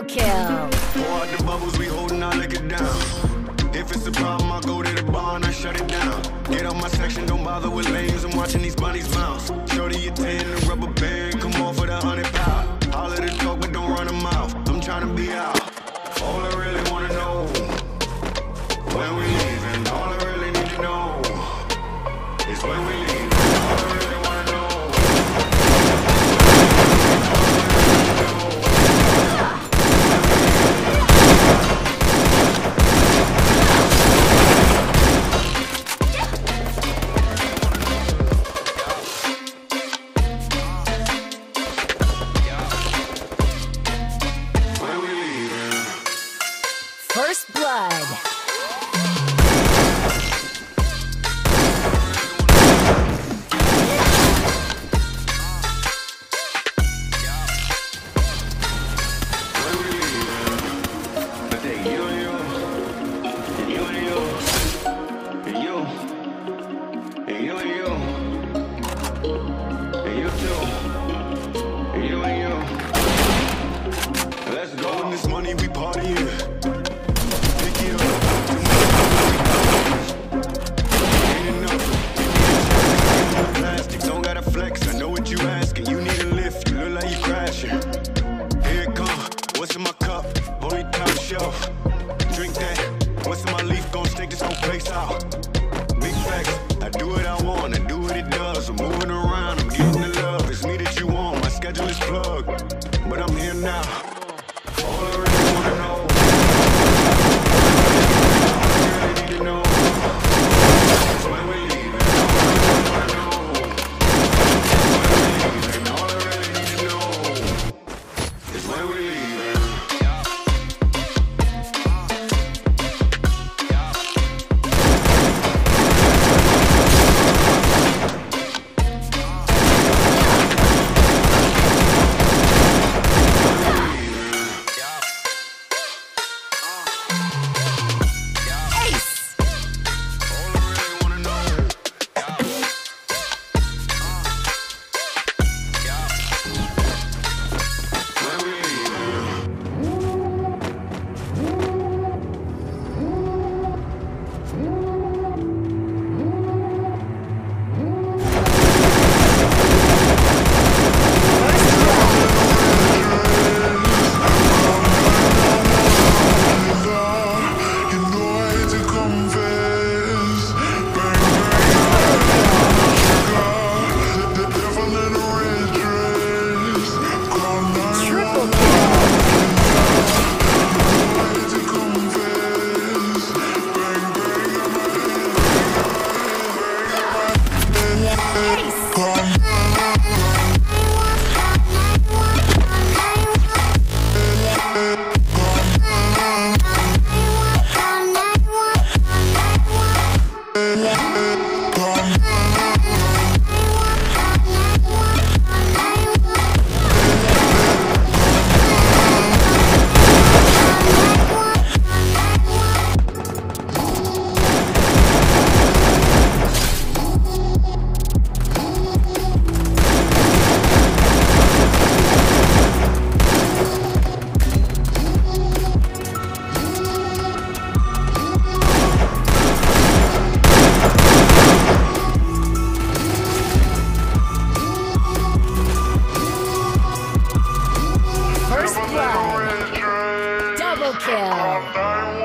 kill. Pour out the bubbles, we holding our liquor down. If it's a problem, I'll go to the bar and I shut it down. Get out my section, don't bother with lanes. I'm watching these bunnies bounce. Shorty, you 10, the rubber band, come on for the 100 pound. All of the talk, but don't run them out. I'm trying to be out. All I really wanna know, when we leaving. All I really need to know is when we leaving. All I really wanna know. First blood. Let's go. When this money we partying. Flex, I know what you asking. You need a lift, you look like you crashing. Here it come, what's in my cup? Only top shelf. Drink that, what's in my leaf? Gon' stink this whole place out. Big facts, I do what I want, I do what it does. I'm moving around, I'm getting the love. It's me that you want, my schedule is plugged. But I'm here now. All I really wanna know, all I really need to know is when we leave. Double kill.